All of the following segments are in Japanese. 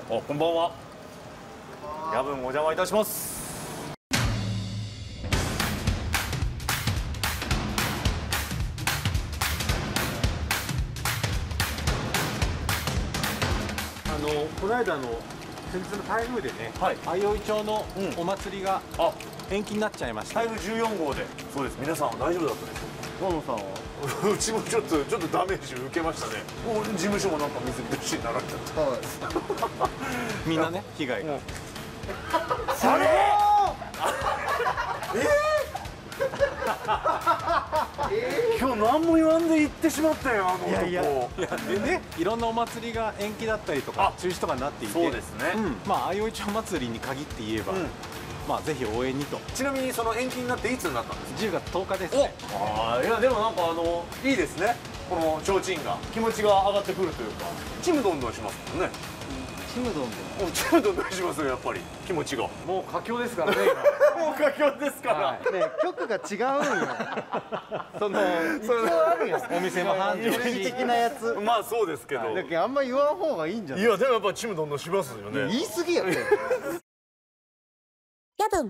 こんばんは。夜分お邪魔いたします。 この間先日の台風でね、相生町のお祭りが延期になっちゃいました。 台風14号で。そうです。皆さん大丈夫だったでしょうか。河野さんはうちもちょっとダメージ受けましたね。もう事務所もなんか水浸しになられちゃった。 みんなね、被害が。 あれ今日何も言わんで行ってしまったよ、あの男。いやでね、いろんなお祭りが延期だったりとか中止とかになっていて、 そうですね。 まあ相生町祭りに限って言えば、まあぜひ応援にと。 ちなみにその延期になっていつになったんですか ？10月10日ですね。 いやでもなんかいいですね。この提灯が気持ちが上がってくるというか、ちむどんどんしますもんね。 ちむどんどん。 ちむどんどんしますよ、やっぱり気持ちが。 もう佳境ですからね。 もう佳境ですから。 ね、曲が違うんよ。一応あるよ。 お店も繁盛し的なやつ。 まあそうですけど。 だけどあんま言わん方がいいんじゃない。 いやでもやっぱちむどんどんしますよね。 言い過ぎやって。 夜分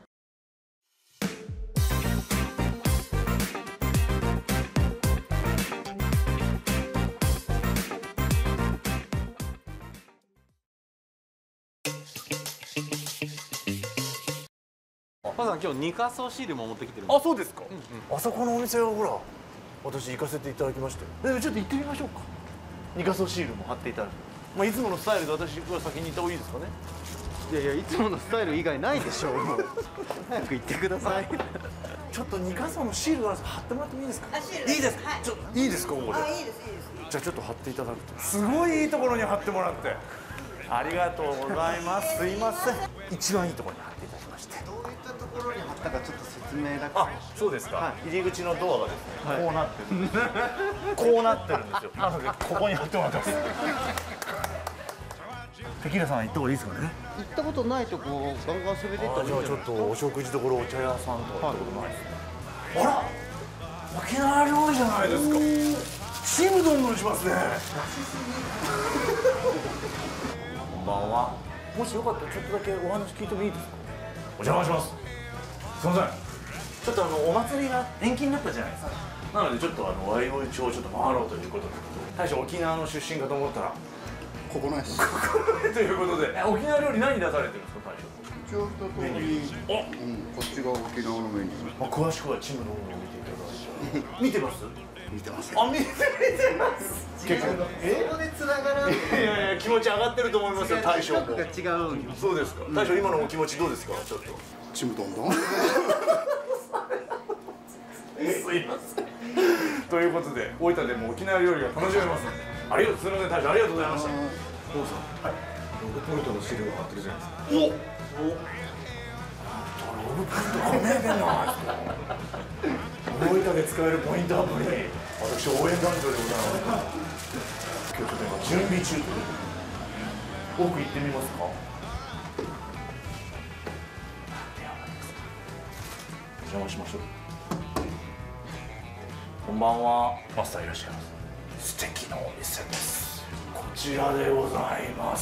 パさん今日二仮装シールも持ってきてるんです。 あ、そうですか。あそこのお店はほら私行かせていただきまして、ちょっと行ってみましょうか。二仮装シールも貼っていただく。まあいつものスタイルで私は先に行った方がいいですかね。 いやいや、いつものスタイル以外ないでしょう。もう早く行ってください。 ちょっと二仮装のシールがあるんです。貼ってもらってもいいですか。いいですか。いいですか、ここで。 いいです。 じゃあちょっと貼っていただくと。すごいいいところに貼ってもらって。ありがとうございます。すいません。一番いいところに貼っていただきまして。 どういったところに貼ったかちょっと説明だけ。 あ、そうですか。入り口のドアがですね、こうなってるんです。こうなってるんですよ。なのでここに貼ってもらってます。テキーラさん行った方がいいですかね。 行ったことないとこガンガン攻めていったらいいんじゃないじゃあちょっとお食事どころお茶屋さんとか行ったことないですね。あら、沖縄料理じゃないですか。ちむどんどんしますね。こんばんは。もしよかったらちょっとだけお話聞いてもいいですか。お邪魔します。すみません。ちょっとお祭りが延期になったじゃないですか。なのでちょっと相生町をちょっと回ろうということで、大将沖縄の出身かと思ったらここないです。 ということで、沖縄料理何出されてるんですか、大将。 一応一通り、こっちが沖縄のメニュー。 詳しくはチムの方を見ていただいて。見てます？ 見てます。 あ、見てます。結構英語で繋がらん。 いやいや、気持ち上がってると思いますよ、大将も。 曲が違うんよ。 そうですか。大将今のお気持ちどうですか、ちょっと。 ちむどんどん。 すいません。ということで、大分でも沖縄料理が楽しめますので、ありがとう、すみません、大将ありがとうございました。どうぞ。はい。ロブポイントのシールが貼ってるじゃないですか。お。ロブポイント加盟弁なんですか。大分で使えるポイントアプリ。私応援団長でございます。今日ちょっと今準備中という。奥行ってみますか。お邪魔しましょう。こんばんは。マスターいらっしゃいます。素敵なお店です。こちらでございます。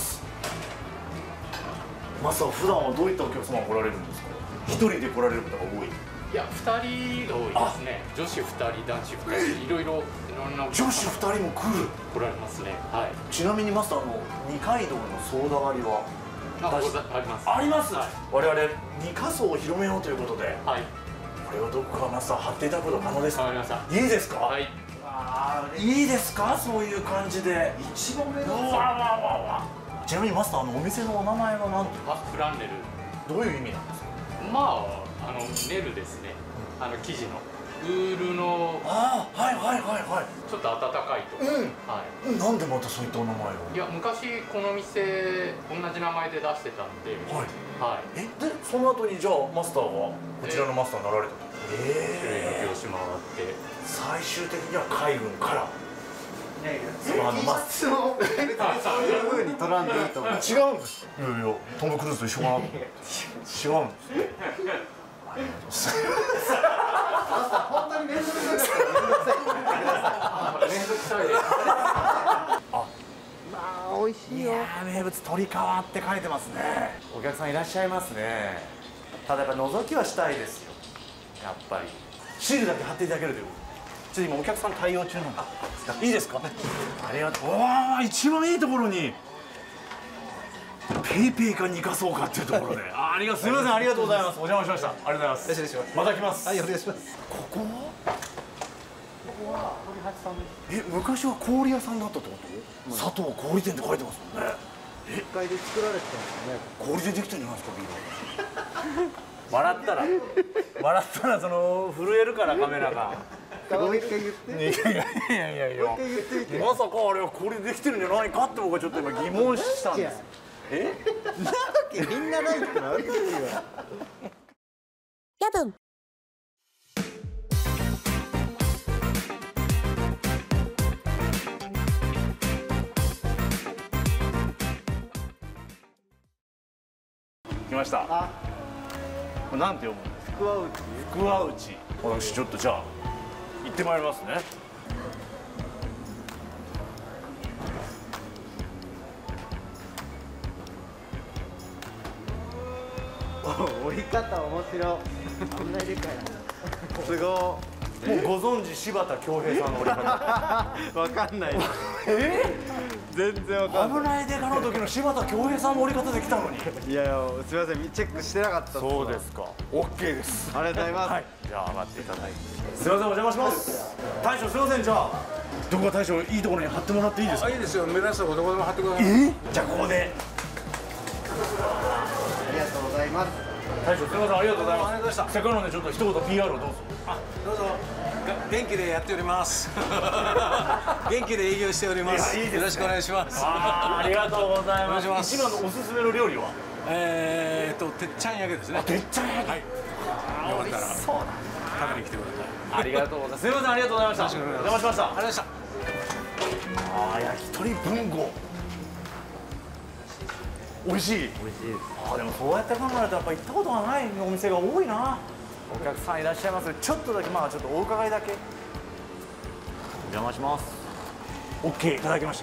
マスター、普段はどういったお客様が来られるんですか。一人で来られる方が多い。 いや、2人が多いですね。女子2人、男子2人、いろんな女子2人も来る。 来られますね。はい。 ちなみにマスター、二階堂のソーダ割りはあります。 あります。 はい、 我々二仮装を広めようということで、 はい。 これをどこかマスター貼っていただくこと可能ですか。 わかりました。 いいですか。 はい。 いいですか、そういう感じで。一番目の。ちなみにマスター、お店のお名前は何ていうか。 フランネル。 どういう意味なんですか。 まあ、ネルですね。生地の。ウールの。ちょっと暖かいと。はい。 なんでまたそういったお名前を。 いや、昔この店同じ名前で出してたんで。はい。 で、その後にじゃあマスターはこちらのマスターになられたと。 種類の業種回って最終的には海軍から。 マスをそういう風に取らんでいいと思う。 違うんです。いやいや、トム・クルーズと一緒かなと思って。違うんですね。ありがとうございます。 本当に面倒くさかったら面倒くさい。 面倒くさいです。 まあ美味しいよ。 名物鶏皮って書いてますね。お客さんいらっしゃいますね。ただやっぱ覗きはしたいですよ、やっぱり。シールだけ貼っていただけるということで、ちょっと今お客さん対応中なんでいいですか。ありがとう。わあ、一番いいところにペイペイかニカそうかっていうところでありがとう。すみません、ありがとうございます。お邪魔しました。ありがとうございます。 失礼します。 また来ます。 はい、お願いします。 ここは昔は氷屋さんだったってこと？佐藤氷店って書いてますもんね。 1階で作られてたんですね。 氷でできてるんじゃないですか、ビール。笑ったらその震えるからカメラが。 もう一回言って。 いやもう一回言ってみて。 まさかあれは氷でできてるんじゃないかって僕はちょっと今疑問したんです。 なわけみんなないってのあるよ。 夜分来ました。これなんて読むんですか？福和内。私ちょっとじゃあ行ってまいりますね。 折り方面白い。あんなにでかい。すごい。 もうご存知柴田恭平さんの折り方。 わかんない。全然わかんない。 危ないデカの時の柴田恭平さんの折り方で来たのに。 いやいや、すみません、チェックしてなかった。 そうですか。OK です。 ありがとうございます。 はい。じゃあ上がっていただいて。すみません、お邪魔します。大将すみません、じゃあどこか大将いいところに貼ってもらっていいですか？ いいですよ。目指すとこどこでも貼ってください。 じゃあここで。 ありがとうございます。 大将すみません、ありがとうございます。ありがとうございました。せっかくなんでちょっと一言 PR をどうぞ。 どうぞ。元気でやっております。元気で営業しております。 いやいいですね。 よろしくお願いします。 ありがとうございます。 お願いします。 一番のおすすめの料理は？ てっちゃん焼けですね。 てっちゃん焼き。 はい。よかったら食べに来てください。 ありがとうございます。すみません、ありがとうございました。お邪魔しました。 ありがとうございました。 焼き鳥文吾。美味しい。 美味しいです。 でもそうやって考えるとやっぱ行ったことがないお店が多いな。お客さんいらっしゃいます。ちょっとだけちょっとお伺いだけ。お邪魔します。OK いただきました。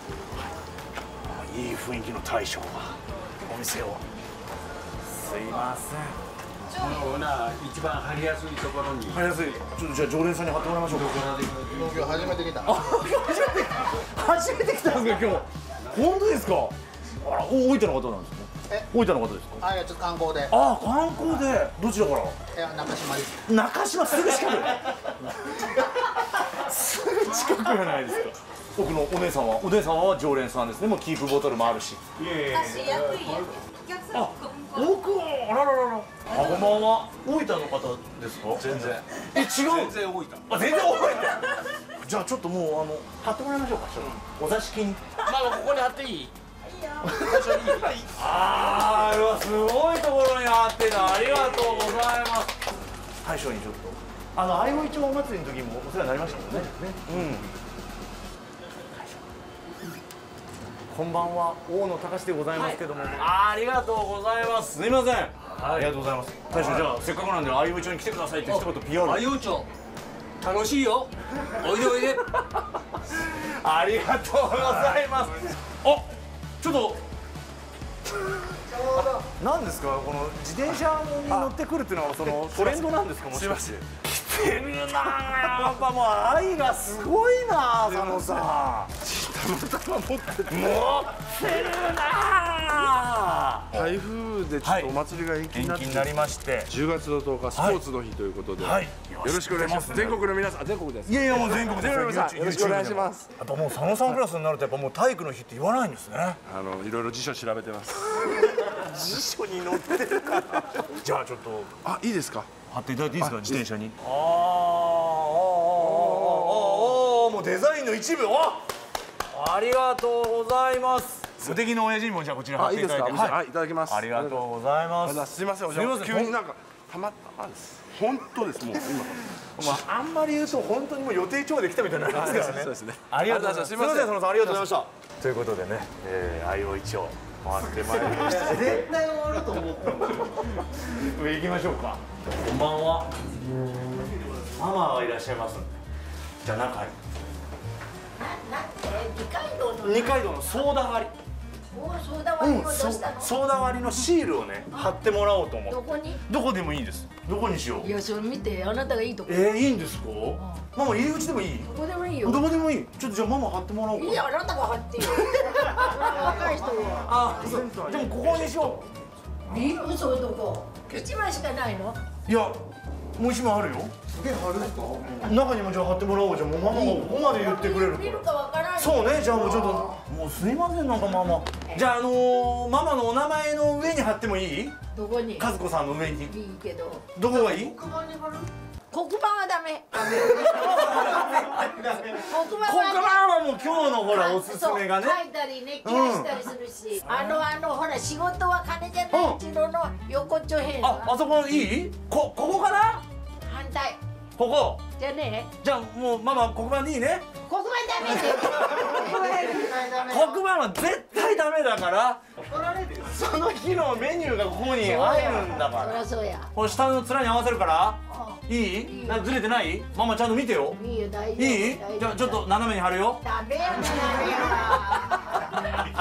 いい雰囲気の大将がお店を。すいません。 このオーナー一番貼りやすいところに。 貼りやすい。ちょっとじゃあ常連さんに貼ってもらいましょうか。 東京初めて来た。 初めて来たんですか今日。本当ですか。あら、大分の方なんですね。大分の方ですか。 あ、いや、ちょっと観光で。 観光で。どちらから。 いや、中島です。 中島すぐ近く。すぐ近くじゃないですか。僕のお姉さんは常連さんですね。もうキープボトルもあるし。僕はあらららら。こんばんは。大分の方ですか。 全然。 違う。 全然多いた。 全然大分。じゃあちょっともう貼ってもらいましょうか。お座敷に。 ここに貼っていい？ うわ、すごいところに貼ってた。ありがとうございます。大将にちょっと相生町お祭りの時もお世話になりましたもんね。こんばんは、大野隆でございますけども、ありがとうございます。すみません、ありがとうございます。大将、じゃあせっかくなんで相生町に来てくださいって一言 PR。 相生町楽しいよ。おいでおいで。 ありがとうございます。ちょっと何ですか、この自転車に乗ってくるっていうのはそのトレンドなんですか。もしかして来てるな。やっぱもう愛がすごいな、佐野さん。たまたま持ってるな。 台風でちょっとお祭りが延期になって、 延期になりまして、 10月の10日スポーツの日ということで、よろしくお願いします。全国の皆さん、全国です。 いやいや、もう全国です。 よろしくお願いします。 やっぱもう佐野さんクラスになるとやっぱもう体育の日って言わないんですね。 いろいろ辞書調べてます。 辞書に載ってるから。じゃあちょっといいですか。 貼っていただいていいですか、自転車に。もうデザインの一部。ありがとうございます。素敵な親父にもじゃあこちら貼っていただいて。 はい、いただきます。 ありがとうございます。 すみません、急になんかたまたまです。本当です。もう今あんまり言うと本当にもう予定調で来たみたいになりますからね。 そうですね。 ありがとうございます。すみません、佐野さん、ありがとうございました。ということでね、相生町回ってまいりました。 絶対終わると思ったもん。 上行きましょうか。こんばんは。ママがいらっしゃいますんで。じゃあ中へ。 理解度二階堂のソーダ割り。 おお、ソーダ割りをどうしたの？ ソーダ割りのシールをね貼ってもらおうと思う。 どこに？ どこでもいいです。どこにしよう。 いや、それ見て、あなたがいいとこ。 いいんですか？ママ入り口でもいい？ どこでもいいよ。 どこでもいい。ちょっとじゃあママ貼ってもらおうか。 いや、あなたが貼ってよ。若い人は。 あ、そう。でもここにしよビールそういうとこ。一枚しかないの？ う。いや、もう一枚あるよ。 すげえ貼るんですか？ 中にもじゃあ貼ってもらおう。じゃあもうママがここまで言ってくれる見るか。 からわからん。 そうね。じゃあもうちょっともうすいませんなんかママ。じゃあママのお名前の上に貼ってもいい？ どこに？ 和子さんの上に。 いいけど。 どこがいい？ 黒板はダメ。黒板黒板はもう今日のほらおすすめがね。 書いたりね、切らしたりするし、ほら仕事は金じゃない一郎の横っちょへんあそこいい？ここかな？ 反対。 ここ。 じゃねえ。 じゃあもうママ黒板でいいね。 黒板ダメって。 黒板は絶対ダメだから。その日のメニューがここに入るんだかそりら。 ゃそうや。 これ下の面に合わせるから。いい？なんかずれてない？ママちゃんと見てよ。 いいよ、大丈夫。 いい？じゃあちょっと斜めに貼るよ。 ダメやダメや。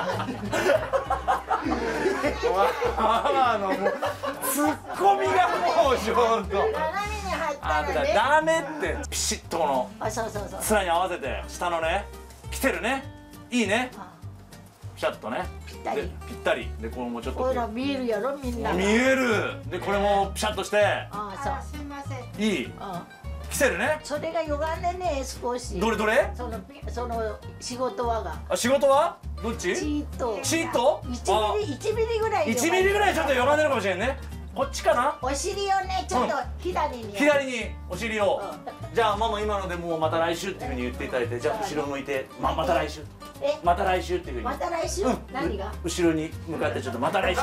ママのもうツッコミがもうちょっと。 斜めに貼ったらね。 ダメってピシッとこのあ、そうそうそう。 面に合わせて下のね来てるね。いいね。ピシャッとね。 ぴったり。 ぴったりでこれもちょっとほら見えるやろみんな。 見える。でこれもピシャッとしてあ、そう。すみません。 いい。来てるね。 それが歪んでね、少し。 どれどれ？ その仕事はが。 あ、仕事はどっち？ チート。 チート 1ミリぐらい。 1ミリぐらいちょっと歪んでるかもしれんね。こっちかな。 お尻をねちょっと左に。 左にお尻を。じゃあママ今のでもうまた来週っていうふうに言っていただいて、じゃあ後ろ向いてまた来週。また来週っていうふうに。 また来週。何が？ 後ろに向かってちょっとまた来週。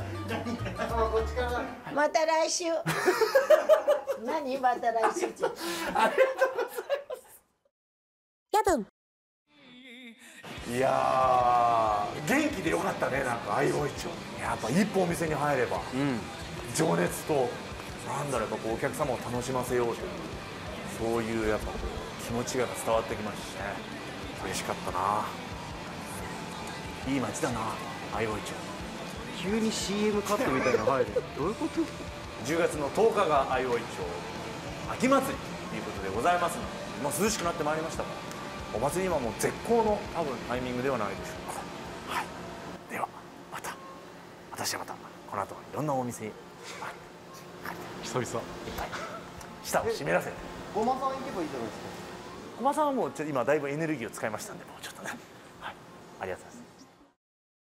また来週。何また来週。 ありがとうございます。 やぶん。 いやー元気でよかったね。なんか相生町やっぱ一歩お店に入れば、情熱となんだろうやっぱこうお客様を楽しませようというそういうやっぱこう気持ちが伝わってきましたしね。嬉しかったな。いい街だな相生町。 急に CM カットみたいなの入る。どういうこと ？10月の10日が相生町秋祭りということでございますので、もう涼しくなってまいりましたから、お祭り今もう絶好の多分タイミングではないでしょうか。はい、ではまた私はまたこの後いろんなお店に久々 いっぱい舌を湿らせて。 ごまさん行けばいいじゃないですか。 小間さんはもう今だいぶエネルギーを使いましたんで、もうちょっとね、はい、ありがとうございます。